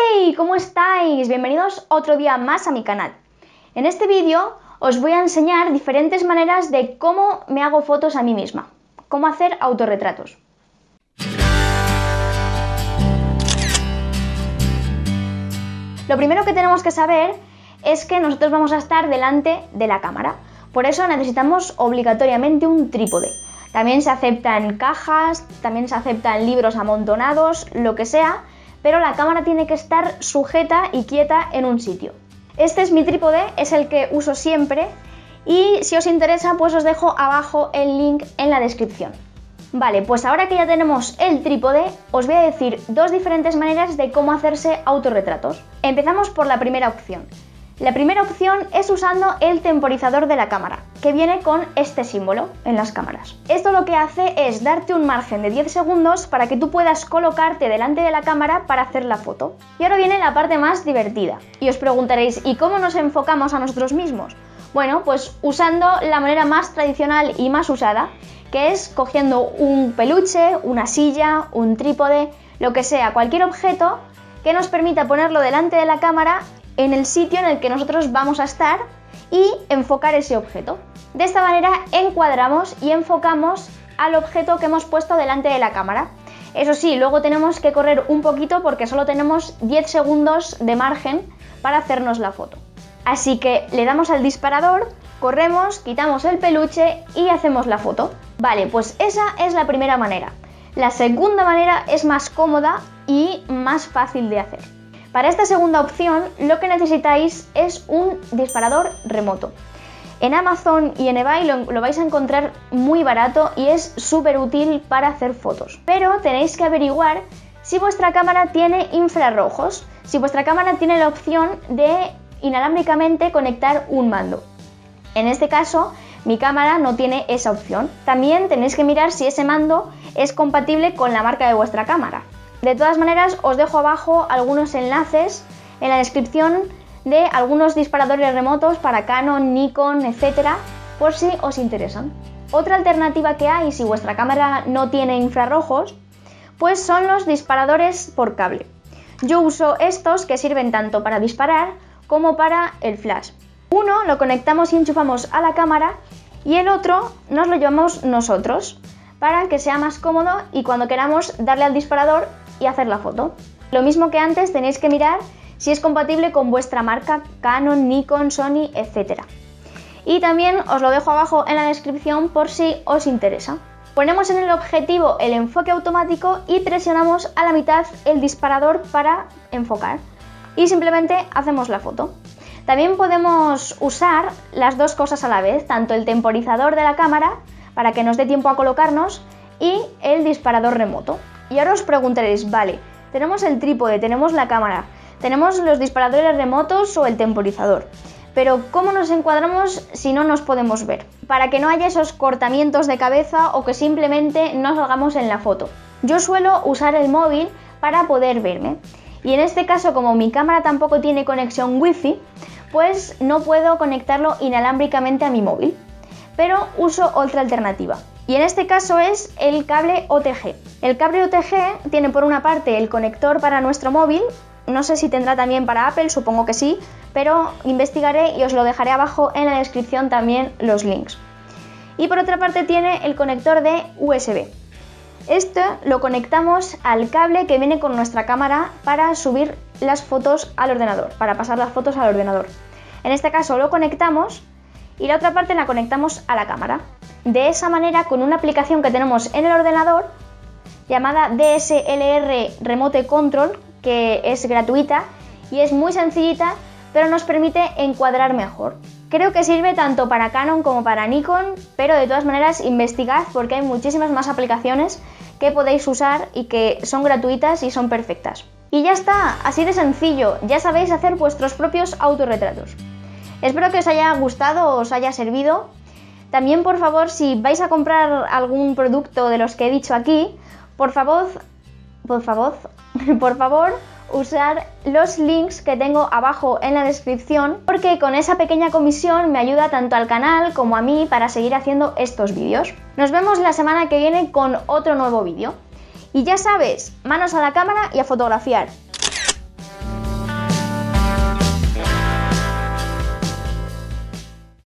¡Hey! ¿Cómo estáis? Bienvenidos otro día más a mi canal. En este vídeo os voy a enseñar diferentes maneras de cómo me hago fotos a mí misma, cómo hacer autorretratos. Lo primero que tenemos que saber es que nosotros vamos a estar delante de la cámara, por eso necesitamos obligatoriamente un trípode. También se aceptan cajas, también se aceptan libros amontonados, lo que sea, pero la cámara tiene que estar sujeta y quieta en un sitio. Este es mi trípode, es el que uso siempre y si os interesa pues os dejo abajo el link en la descripción. Vale, pues ahora que ya tenemos el trípode, os voy a decir dos diferentes maneras de cómo hacerse autorretratos. Empezamos por la primera opción. La primera opción es usando el temporizador de la cámara, que viene con este símbolo en las cámaras. Esto lo que hace es darte un margen de 10 segundos para que tú puedas colocarte delante de la cámara para hacer la foto. Y ahora viene la parte más divertida. Y os preguntaréis, ¿y cómo nos enfocamos a nosotros mismos? Bueno, pues usando la manera más tradicional y más usada, que es cogiendo un peluche, una silla, un trípode, lo que sea, cualquier objeto que nos permita ponerlo delante de la cámara en el sitio en el que nosotros vamos a estar y enfocar ese objeto. De esta manera encuadramos y enfocamos al objeto que hemos puesto delante de la cámara. Eso sí, luego tenemos que correr un poquito porque solo tenemos 10 segundos de margen para hacernos la foto. Así que le damos al disparador, corremos, quitamos el peluche y hacemos la foto. Vale, pues esa es la primera manera. La segunda manera es más cómoda y más fácil de hacer. Para esta segunda opción lo que necesitáis es un disparador remoto. En Amazon y en eBay lo vais a encontrar muy barato y es súper útil para hacer fotos. Pero tenéis que averiguar si vuestra cámara tiene infrarrojos, si vuestra cámara tiene la opción de inalámbricamente conectar un mando. En este caso, mi cámara no tiene esa opción. También tenéis que mirar si ese mando es compatible con la marca de vuestra cámara. De todas maneras, os dejo abajo algunos enlaces en la descripción de algunos disparadores remotos para Canon, Nikon, etc., por si os interesan. Otra alternativa que hay si vuestra cámara no tiene infrarrojos, pues son los disparadores por cable. Yo uso estos que sirven tanto para disparar como para el flash. Uno lo conectamos y enchufamos a la cámara y el otro nos lo llevamos nosotros para que sea más cómodo y cuando queramos darle al disparador y hacer la foto. Lo mismo que antes, tenéis que mirar si es compatible con vuestra marca Canon, Nikon, Sony, etc. Y también os lo dejo abajo en la descripción por si os interesa. Ponemos en el objetivo el enfoque automático y presionamos a la mitad el disparador para enfocar. Y simplemente hacemos la foto. También podemos usar las dos cosas a la vez, tanto el temporizador de la cámara para que nos dé tiempo a colocarnos y el disparador remoto. Y ahora os preguntaréis, vale, tenemos el trípode, tenemos la cámara, tenemos los disparadores remotos o el temporizador, pero ¿cómo nos encuadramos si no nos podemos ver? Para que no haya esos cortamientos de cabeza o que simplemente no salgamos en la foto. Yo suelo usar el móvil para poder verme y en este caso, como mi cámara tampoco tiene conexión wifi, pues no puedo conectarlo inalámbricamente a mi móvil, pero uso otra alternativa. Y en este caso es el cable OTG. El cable OTG tiene por una parte el conector para nuestro móvil, no sé si tendrá también para Apple, supongo que sí, pero investigaré y os lo dejaré abajo en la descripción también los links. Y por otra parte tiene el conector de USB. Este lo conectamos al cable que viene con nuestra cámara para subir las fotos al ordenador, para pasar las fotos al ordenador. En este caso lo conectamos y la otra parte la conectamos a la cámara. De esa manera, con una aplicación que tenemos en el ordenador llamada DSLR Remote Control, que es gratuita y es muy sencillita, pero nos permite encuadrar mejor. Creo que sirve tanto para Canon como para Nikon, pero de todas maneras investigad porque hay muchísimas más aplicaciones que podéis usar y que son gratuitas y son perfectas. Y ya está, así de sencillo, ya sabéis hacer vuestros propios autorretratos. Espero que os haya gustado o os haya servido. También, por favor, si vais a comprar algún producto de los que he dicho aquí, por favor, usar los links que tengo abajo en la descripción, porque con esa pequeña comisión me ayuda tanto al canal como a mí para seguir haciendo estos vídeos. Nos vemos la semana que viene con otro nuevo vídeo. Y ya sabes, manos a la cámara y a fotografiar.